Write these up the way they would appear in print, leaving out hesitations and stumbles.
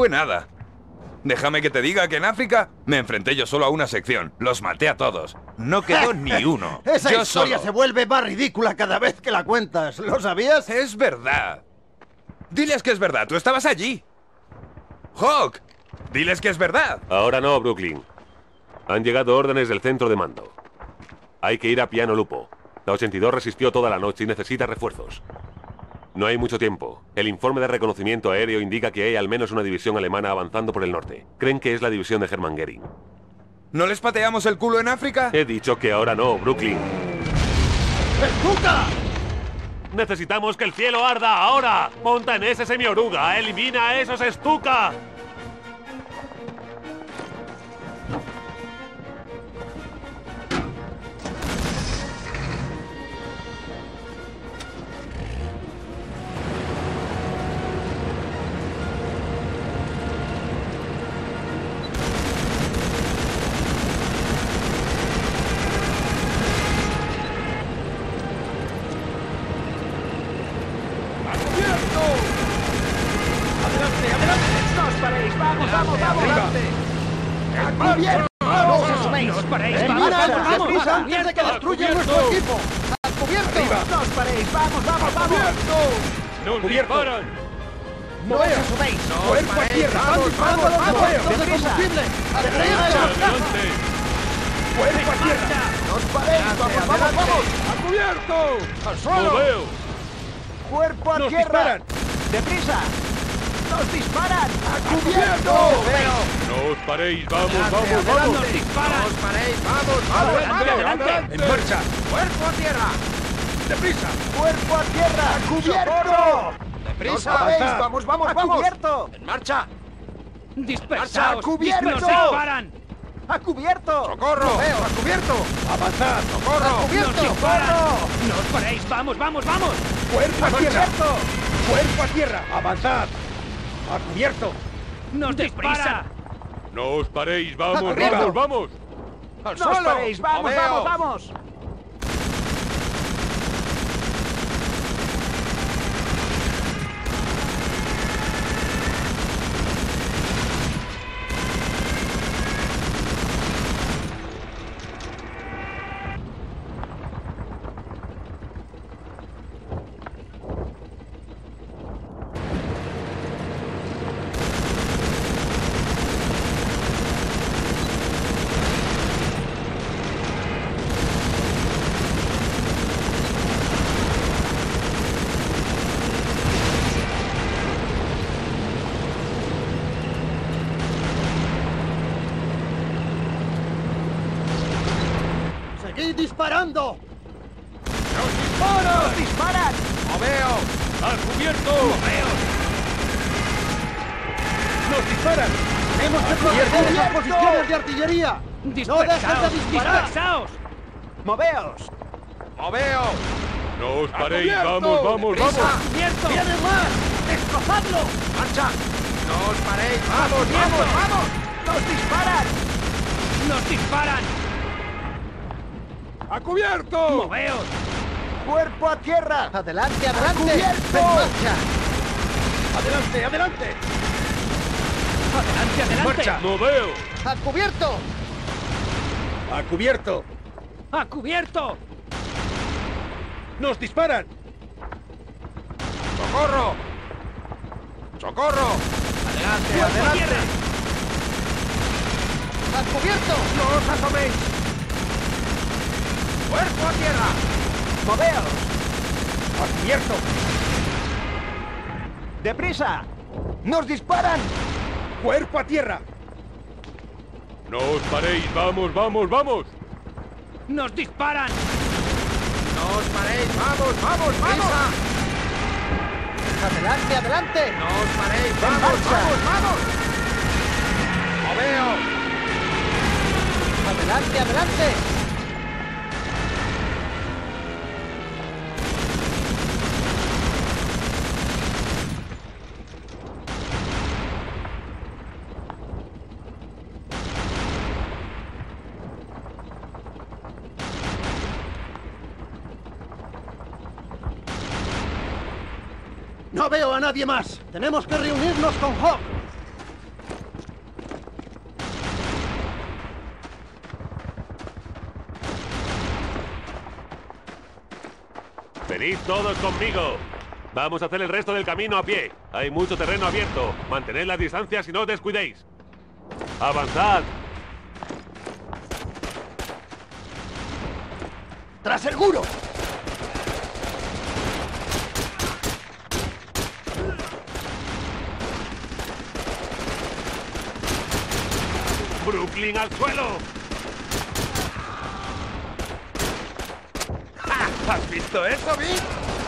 fue nada. Déjame que te diga que en África me enfrenté yo solo a una sección. Los maté a todos. No quedó ni uno. Esa yo historia solo. se vuelve más ridícula cada vez que la cuentas. ¿Lo sabías? Es verdad. Diles que es verdad. Tú estabas allí. Hawk, diles que es verdad. Ahora no, Brooklyn. Han llegado órdenes del centro de mando. Hay que ir a Piano Lupo. La 82 resistió toda la noche y necesita refuerzos. No hay mucho tiempo. El informe de reconocimiento aéreo indica que hay al menos una división alemana avanzando por el norte. Creen que es la división de Hermann Göring. ¿No les pateamos el culo en África? He dicho que ahora no, Brooklyn. ¡Stuka! ¡Necesitamos que el cielo arda ahora! ¡Monta en ese semioruga! ¡Elimina a esos Stuka! ¡Antes de que destruyan nuestro equipo! ¡Al cubierto! ¡No os paréis! ¡Vamos, vamos, vamos! ¡Nos disparan! ¡No os subéis! ¡Cuerpo a tierra! ¡Están disparando a los depósitos de combustible! ¡Adelante! ¡Cuerpo a tierra! ¡No os paréis! ¡Vamos, vamos, vamos! ¡A cubierto! ¡Al suelo! ¡Moveo! ¡Cuerpo a tierra! disparan! ¡Deprisa! ¡Nos disparan! ¡A cubierto! ¡No os paréis! ¡Vamos, vamos, ¡Adelante! vamos! ¡Nos disparan! ¡Os paréis! ¡Vamos, vamos, ¡Adelante, adelante! ¡En marcha! ¡Cuerpo a tierra! ¡Deprisa! ¡Cuerpo a tierra! ¡A cubierto! ¡Deprisa! Avanzad. ¡Vamos, vamos, ¡A vamos! cubierto! ¡En marcha! ¡Dispersaos! ¡A cubierto! ¡Nos disparan! ¡A cubierto! ¡Socorro! ¡Veo! ¡A cubierto! ¡Avanzad! ¡Socorro! ¡A ¡Nos cubierto! disparan! ¡Socorro! ¡No os paréis! ¡Vamos, vamos, vamos! ¡Cuerpo a tierra! ¡Cubierto! ¡Cuerpo a tierra! ¡Avanzad! ¡A cubierto! ¡Nos disparan! ¡No os paréis! ¡Vamos, Arriba. vamos, vamos! ¡Al ¡No os suelo! paréis! ¡Vamos, ¡Moveos! vamos, vamos! ¡Seguid disparando! ¡Nos disparan! ¡Moveo! ¡Al cubierto! ¡Nos disparan! ¡Tenemos que proteger esas posiciones de artillería! ¡No dejen de ¡Dispersaos! disparar! ¡Dispersaos! ¡Moveos! ¡Moveo! ¡No os paréis! cubierto! ¡Vamos, vamos, vamos! ¡Cubierto! ¡Vienen más! ¡Destrozadlo! ¡Marcha! ¡No os paréis! ¡Vamos, vamos, vamos! ¡Nos disparan! ¡Nos disparan! ¡A cubierto! ¡Moveos! ¡Cuerpo a tierra! ¡Adelante, adelante! ¡Cubierto! ¡En marcha! ¡Adelante, adelante! ¡Adelante, adelante! ¡Marcha! ¡Moveo! ¡A cubierto! ¡A cubierto! ¡A cubierto! ¡Nos disparan! ¡Socorro! ¡Socorro! ¡Adelante, ¡Cuerpo a adelante! tierra! ¡A cubierto! ¡No os asoméis! ¡Cuerpo a tierra! ¡Moveos! ¡A cubierto! ¡Deprisa! ¡Nos disparan! ¡Cuerpo a tierra! ¡No os paréis! ¡Vamos, vamos, vamos! ¡Nos disparan! ¡No os paréis! ¡Vamos, vamos, vamos! ¡Adelante, adelante! ¡No os paréis! ¡En ¡Vamos, marcha! vamos, vamos! ¡Moveo! ¡Adelante, adelante! No veo a nadie más. Tenemos que reunirnos con Hawk. Venid todos conmigo. Vamos a hacer el resto del camino a pie. Hay mucho terreno abierto. Mantened las distancias y no os descuidéis. ¡Avanzad! ¡Tras el muro! ¡Brooklyn al suelo! ¡Ja! ¿Has visto eso, Vic?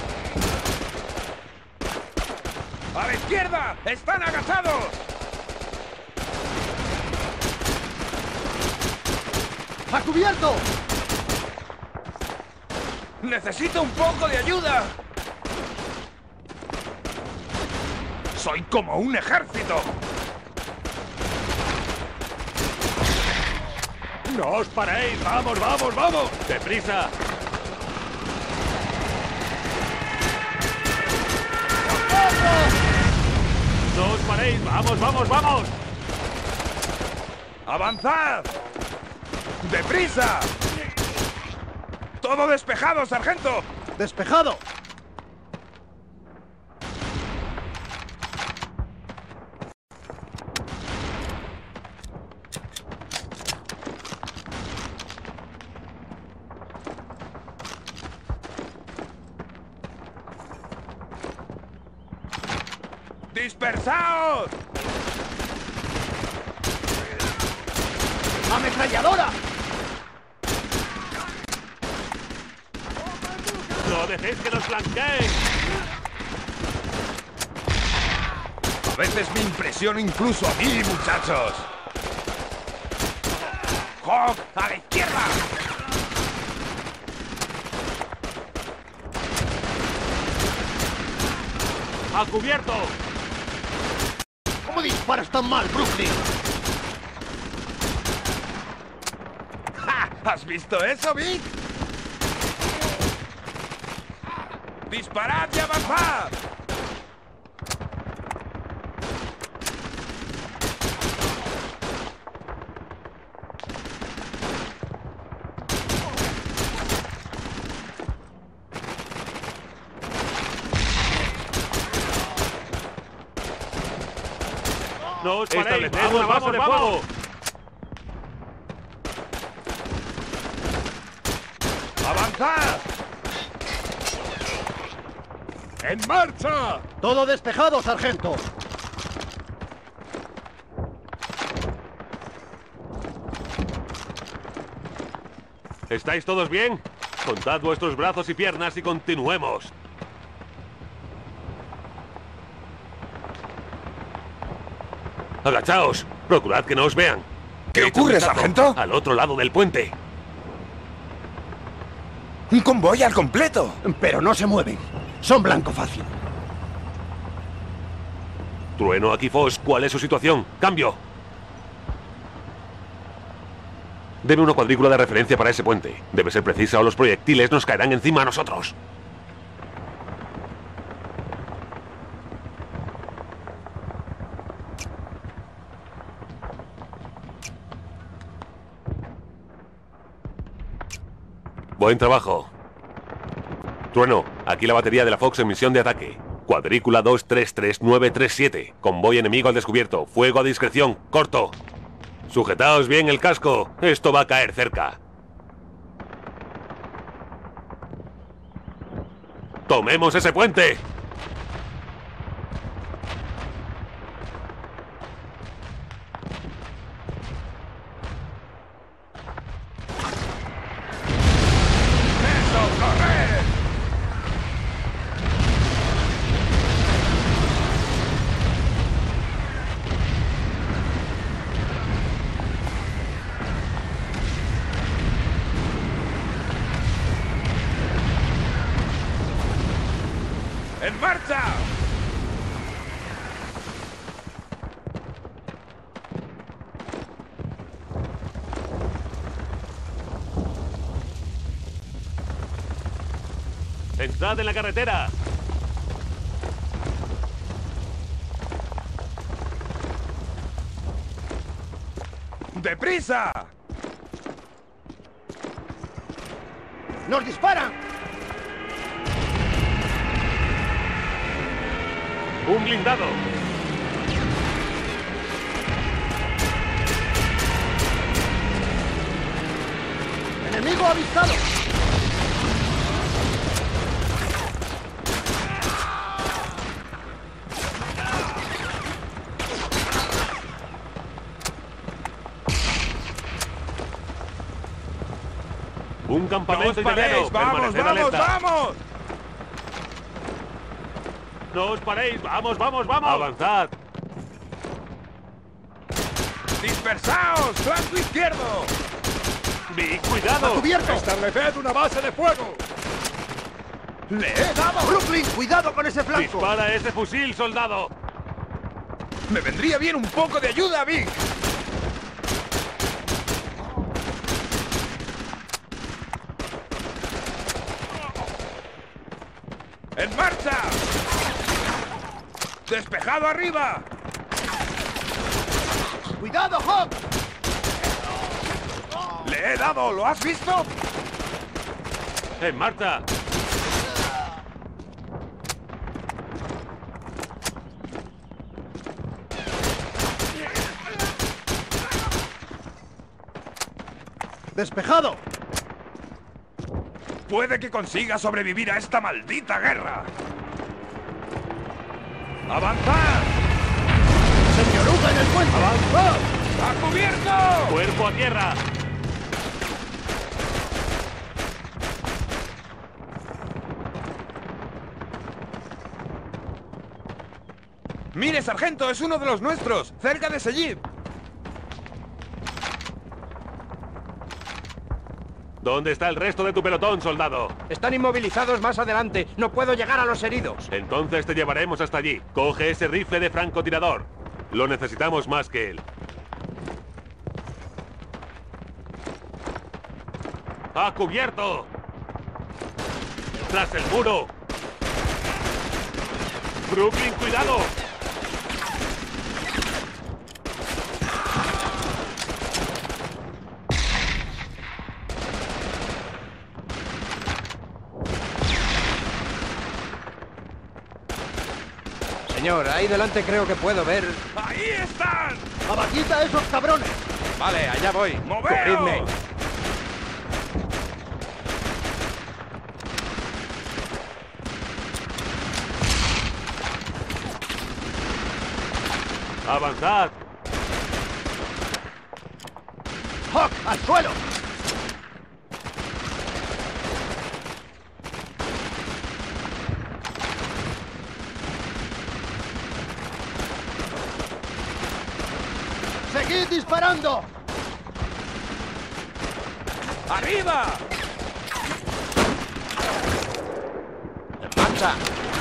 ¡A la izquierda! ¡Están agachados! ¡A cubierto! ¡Necesito un poco de ayuda! ¡Soy como un ejército! ¡No os paréis! ¡Vamos, vamos, vamos! ¡Deprisa! ¡No os paréis! ¡Vamos, vamos, vamos! ¡Avanzad! ¡Deprisa! ¡Todo despejado, sargento! ¡Despejado! ¡Dispersaos! ¡Ametralladora! ¡No dejéis que nos flanqueen! A veces me impresiona incluso a mí, muchachos. ¡Hawk, a la izquierda! ¡A cubierto! ¿Cómo disparas tan mal, Brooklyn? ¡Ja! ¿Has visto eso, Vic? ¡Disparad y avanzad! ¡No os paréis! ¡Vamos, una base de fuego! ¡Avanzad! ¡En marcha! ¡Todo despejado, sargento! ¿Estáis todos bien? Contad vuestros brazos y piernas y continuemos. ¡Agachaos! Procurad que no os vean. ¿Qué Echad un ocurre, vistazo sargento? Al otro lado del puente. ¡Un convoy al completo! Pero no se mueven. Son blanco fácil. Trueno, aquí Foss, ¿cuál es su situación? ¡Cambio! Deme una cuadrícula de referencia para ese puente. Debe ser precisa o los proyectiles nos caerán encima a nosotros. Buen trabajo. Trueno, aquí la batería de la Fox en misión de ataque. Cuadrícula 233937. Convoy enemigo al descubierto. Fuego a discreción. Corto. Sujetaos bien el casco. Esto va a caer cerca. ¡Tomemos ese puente! ¡Eso, corred! ¡En marcha! ¡Entrad en la carretera! ¡Deprisa! ¡Nos disparan! ¡Un blindado! ¡Enemigo avistado! ¡Un ¡No campamento os italiano! paréis! ¡Vamos, ¡Permaneced vamos, alerta! vamos! ¡No os paréis! ¡Vamos, vamos, vamos! ¡Avanzad! ¡Dispersaos! ¡Flanco izquierdo! ¡Vic, cuidado! ¡Cubierto! ¡Estableced una base de fuego! ¡Le he dado! ¡Brooklyn, cuidado con ese flanco! ¡Dispara ese fusil, soldado! ¡Me vendría bien un poco de ayuda, Vic! ¡En marcha! ¡Despejado arriba! ¡Cuidado, Hawk! ¡Le he dado! ¿Lo has visto? ¡En marcha! ¡Despejado! Puede que consiga sobrevivir a esta maldita guerra. ¡Avanzad! ¡Señoruca en el puente! ¡Avanzad! ¡A cubierto! ¡Cuerpo a tierra! ¡Mire, sargento! ¡Es uno de los nuestros! ¡Cerca de ese jeep! ¿Dónde está el resto de tu pelotón, soldado? Están inmovilizados más adelante. No puedo llegar a los heridos. Entonces te llevaremos hasta allí. Coge ese rifle de francotirador. Lo necesitamos más que él. ¡A cubierto! ¡Tras el muro! ¡Brooklyn, cuidado! Señor, ahí delante creo que puedo ver... ¡Ahí están! ¡Abatid a esos cabrones! Vale, allá voy. ¡Moveos! Cubridme. ¡Avanzad! ¡Hawk, al suelo! ¡Seguid disparando! ¡Arriba! ¡En marcha!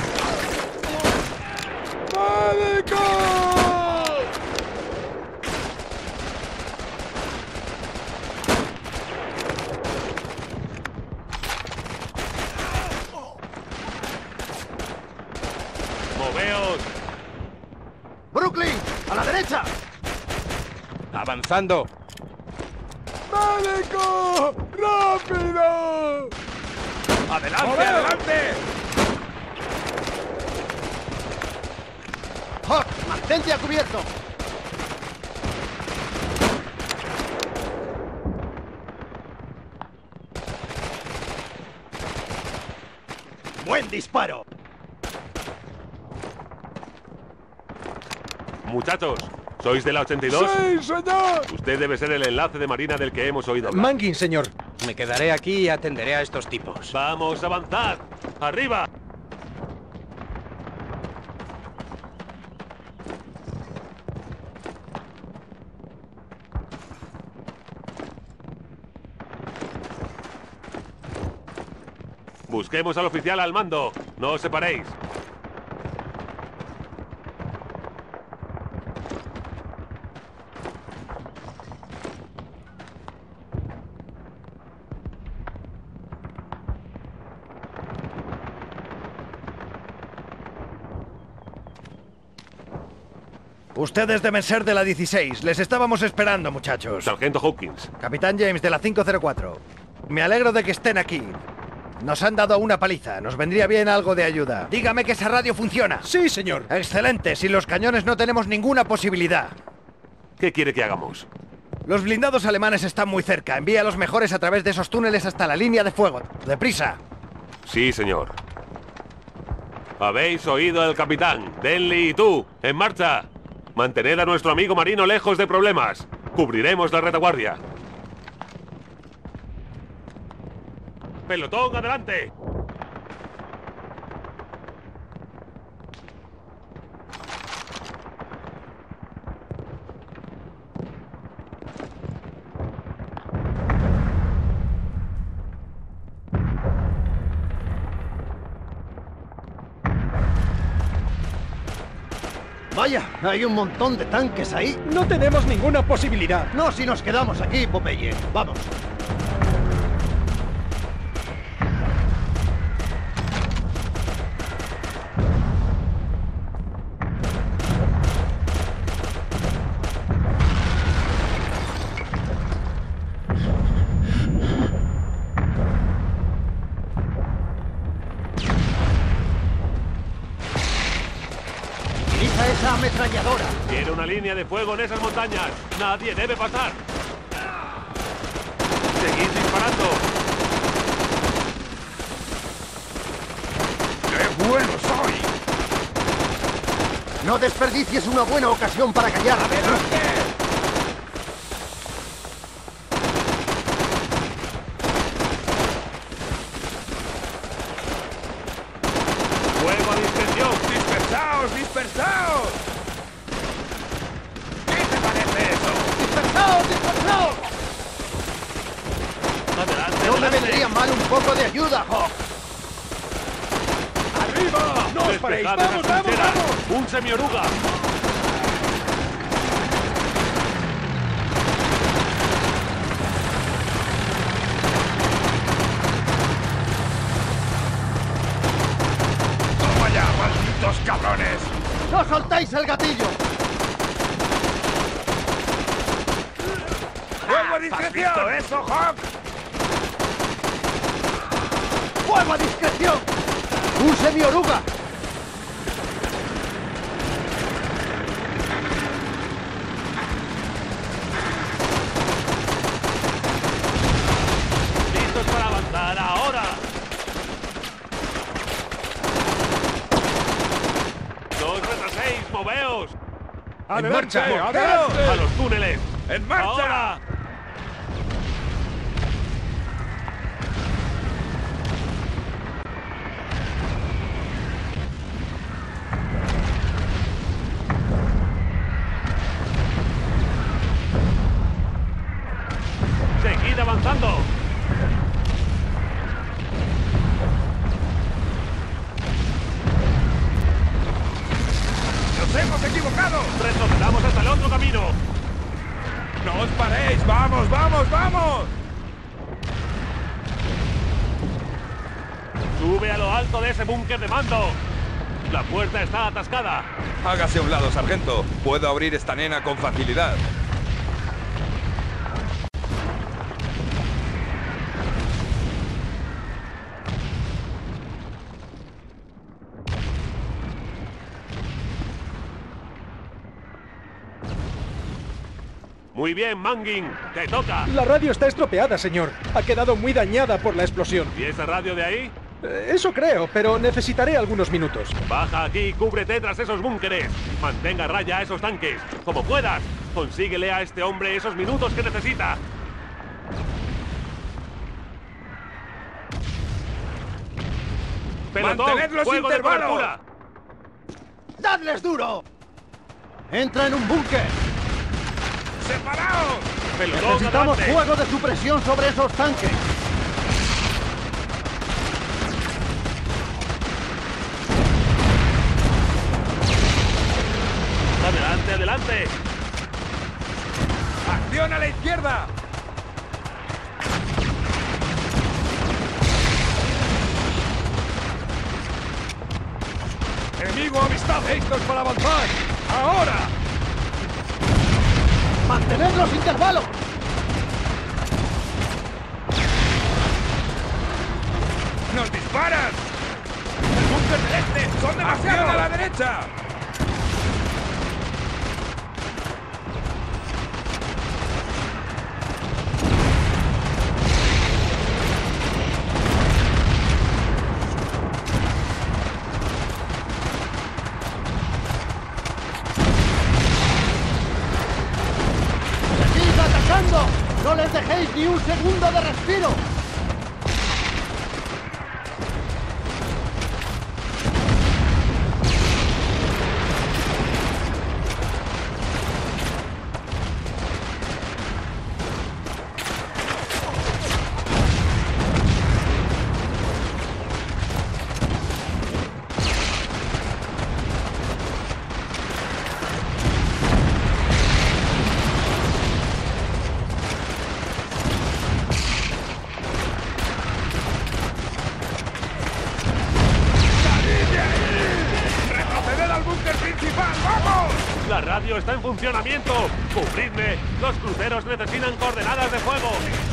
¡Moveos! ¡Brooklyn, a la derecha! ¡Avanzando! ¡Médico! ¡Rápido! ¡Adelante, adelante! ¡Hawk, mantente a cubierto! ¡Buen disparo! Muchachos, ¿sois de la 82? ¡Sí, señor! Usted debe ser el enlace de Marina del que hemos oído hablar. Manguin, señor. Me quedaré aquí y atenderé a estos tipos. ¡Vamos, avanzad! ¡Arriba! Busquemos al oficial al mando. No os separéis. Ustedes deben ser de la 16. Les estábamos esperando, muchachos. Sargento Hawkins. Capitán James de la 504. Me alegro de que estén aquí. Nos han dado una paliza. Nos vendría bien algo de ayuda. Dígame que esa radio funciona. Sí, señor. Excelente. Sin los cañones no tenemos ninguna posibilidad. ¿Qué quiere que hagamos? Los blindados alemanes están muy cerca. Envía a los mejores a través de esos túneles hasta la línea de fuego. ¡Deprisa! Sí, señor. Habéis oído al capitán. Denley y tú, en marcha. Mantened a nuestro amigo marino lejos de problemas. Cubriremos la retaguardia. ¡Pelotón, adelante! Vaya, hay un montón de tanques ahí. No tenemos ninguna posibilidad. No si nos quedamos aquí, Popeye. Vamos. Esa ametralladora. Tiene una línea de fuego en esas montañas. Nadie debe pasar. Seguid disparando. ¡Qué bueno soy! No desperdicies una buena ocasión para callar. ¡Adelante! ¡Fuego a discreción! ¡Dispersaos, dispersaos! ¿Qué te parece eso? ¡Dispersaos, dispersaos! ¡Adelante, No me adelante! vendría mal un poco de ayuda, Hawk. ¡Arriba! ¡No os paréis! Despejad ¡Vamos, esas vamos, trincheras. vamos! ¡Un semioruga! ¡Toma ya, malditos cabrones! ¡No soltéis el gatillo! ¡Fuego a discreción! ¿Has visto eso, Hawk? ¡Fuego a discreción! ¡Un semioruga! ¡Listos para avanzar ahora! ¡No os retraséis! ¡Moveos! ¡Adelante! ¡A ¡Adelante! los túneles! ¡En marcha! ¡Ahora! ¡Seguid avanzando! ¡Nos hemos equivocado! ¡Retrocedamos hasta el otro camino! ¡No os paréis! ¡Vamos, vamos, vamos! ¡Sube a lo alto de ese búnker de mando! ¡La puerta está atascada! Hágase a un lado, sargento. Puedo abrir esta nena con facilidad. Muy bien, Mangin. ¡Te toca! La radio está estropeada, señor. Ha quedado muy dañada por la explosión. ¿Y esa radio de ahí? Eso creo, pero necesitaré algunos minutos. Baja aquí y cúbrete tras esos búnkeres. Mantenga a raya a esos tanques. Como puedas. Consíguele a este hombre esos minutos que necesita. Pelotón, ¡Mantened los fuego de intervalos! cobertura. ¡Dadles duro! ¡Entra en un búnker! ¡Separaos! Pelotón, Necesitamos adelante. fuego de supresión sobre esos tanques. Adelante, adelante. ¡Acción a la izquierda! ¡Enemigo avistado! ¡Listos para avanzar! ¡Ahora! ¡Mantened los intervalos! ¡Nos disparan! ¡El búnker del este! ¡Son demasiados! ¡A la derecha! ¡Seguid atacando! ¡No les dejéis ni un segundo de respiro! ¡La radio está en funcionamiento! ¡Cubridme! ¡Los cruceros necesitan coordenadas de fuego!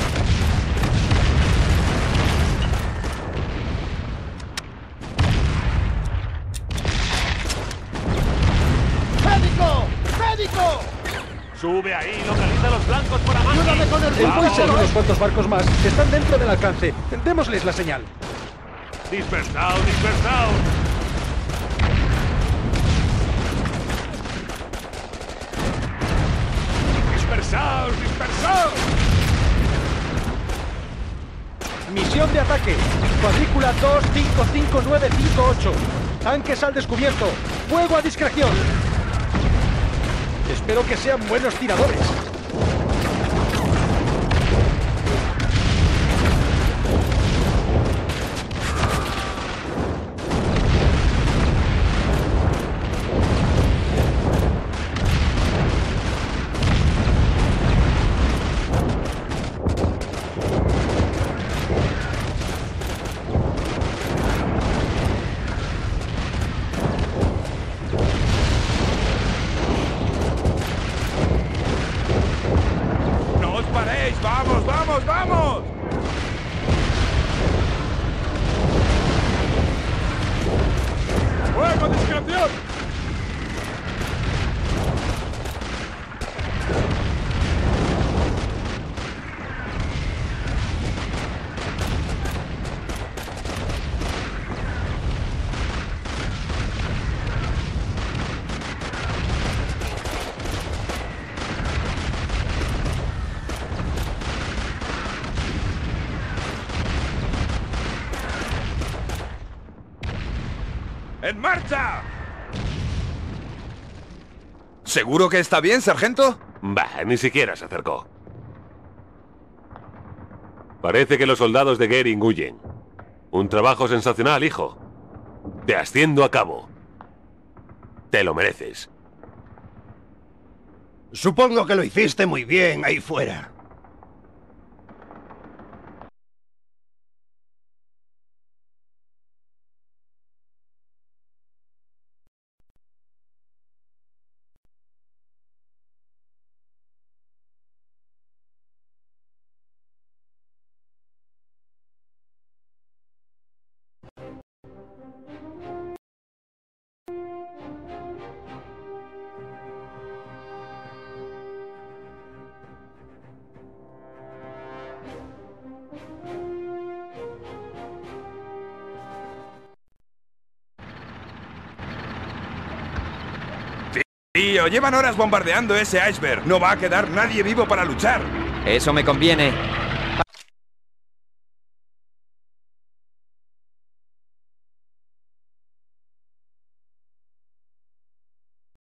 ¡Médico! ¡Médico! ¡Sube ahí! ¡Localiza a los blancos por abajo! ¡Ayúdame con el El fuego! Pulsar y unos cuantos barcos más están dentro del alcance. Démosles la señal. ¡Dispersaos! ¡Dispersaos! ¡Dispersaos! ¡Dispersaos! Misión de ataque. Cuadrícula 255958. Tanques al descubierto. Fuego a discreción. Espero que sean buenos tiradores. ¡No os paréis! ¡Vamos, vamos, vamos! ¡Fuego a discreción! ¡En marcha! ¿Seguro que está bien, sargento? Bah, ni siquiera se acercó. Parece que los soldados de Goering huyen. Un trabajo sensacional, hijo. Te asciendo a cabo. Te lo mereces. Supongo que lo hiciste muy bien ahí fuera. Tío, llevan horas bombardeando ese iceberg. No va a quedar nadie vivo para luchar. Eso me conviene.